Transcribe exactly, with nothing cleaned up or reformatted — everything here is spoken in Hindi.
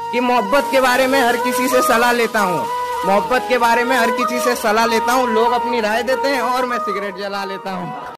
कि मोहब्बत के बारे में हर किसी से सलाह लेता हूँ, मोहब्बत के बारे में हर किसी से सलाह लेता हूँ। लोग अपनी राय देते हैं और मैं सिगरेट जला लेता हूँ।